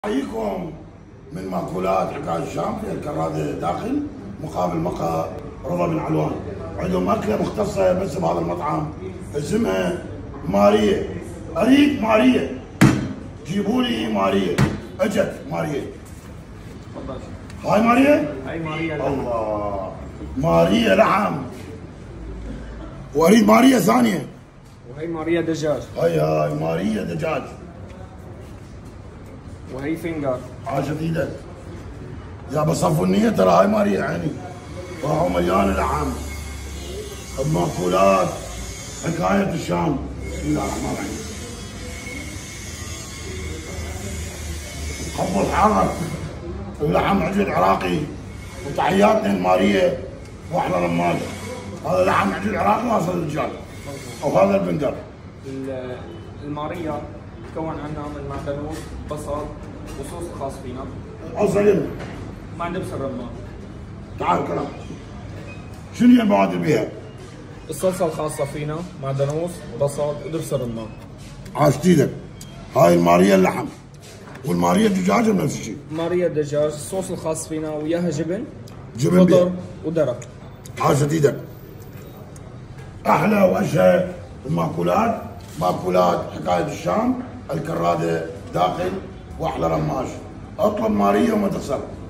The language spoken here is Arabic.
أحييكم من مأكولات حكاية الشام في الكرادة داخل مقابل مقهى رضا بن علوان. عندهم أكلة مختصة بس بهذا المطعم اسمها مارية. أريد مارية، جيبوا لي مارية. أجت مارية. تفضل. هاي مارية؟ هاي مارية لحم. الله، مارية لحم. وأريد مارية ثانية. وهي مارية دجاج. هاي مارية دجاج. وهي فنجر. عاشت ايدك. يا بصفوا النية ترى هاي مارية عيني. راحوا مليانة لحم. بمأكولات حكاية الشام. بسم الله الرحمن الرحيم. خبوا الحارة ولحم عجل عراقي. وتحياتنا لمارية واحلى رمال. هذا لحم عجل عراقي وهذا الرجال. او هذا البندر. المارية تكون عنا من معدنوس، بصل، وصوص خاص فينا. اوصل مع دبس الرمان. تعال كلام. شنو هي المواد اللي بيها؟ الصلصة الخاصة فينا، معدنوس، بصل، ودبس الرمان. عاشت ايدك. هاي المارية اللحم. والمارية دجاج نفس الشيء. مارية دجاج، الصوص الخاص فينا وياها جبن جبن بيها. خضر ودرق. عاشت ايدك. احلى واشهى المأكولات مأكولات حكاية الشام الكرادة داخل واحلى رماش. اطلب مارية وما تخسر.